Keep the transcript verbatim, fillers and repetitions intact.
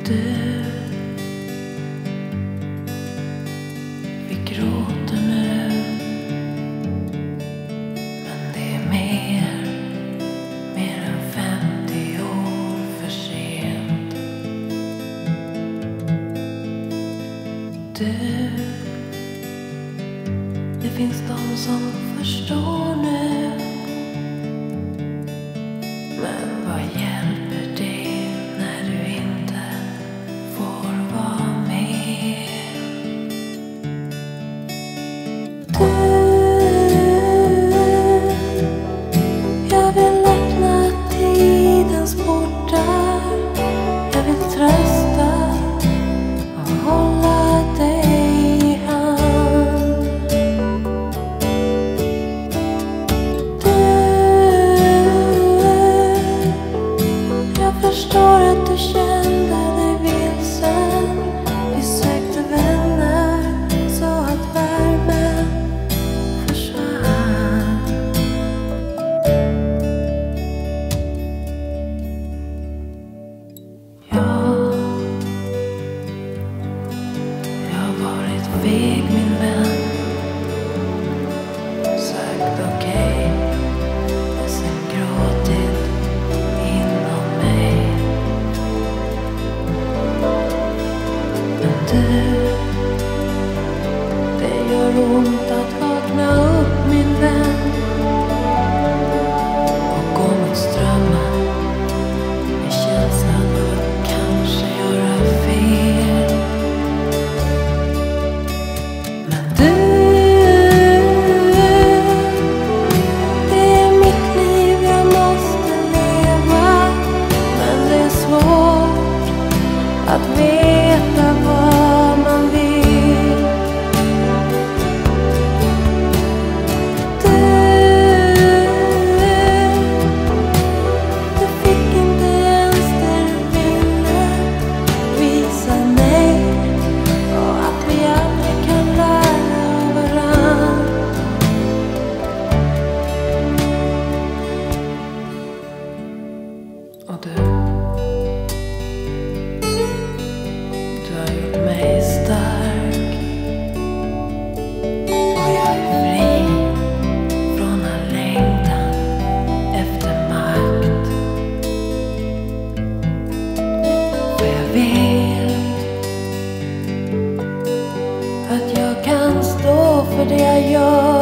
Du, vi gråter nu, men det är mer, mer än femtio år för sent. Du, det finns de som förstår nu, men vad hjälper det när du inte får vara med? Du, jag vill öppna tidens portar. Jag vill trösta och hålla dig i hand. Jag förstår att du kände dig vilsen. Vi sökte vänner så att värmen försvann. Ja, jag har varit vek min vän. Sagt okej och sen gråtit inom mig. Men du, det gör ont att vakna upp min vän och gå mot strömmen med känslan av att kanske göra fel. Men du, det är mitt liv jag måste leva, men det är svårt att veta vad man vill. Du, du fick inte ens det du ville visa mig, och att vi aldrig kan lära av varann. Och du, du har gjort mig stark, och jag är fri från all längtan efter makt. För jag vet att jag kan stå för det jag gör.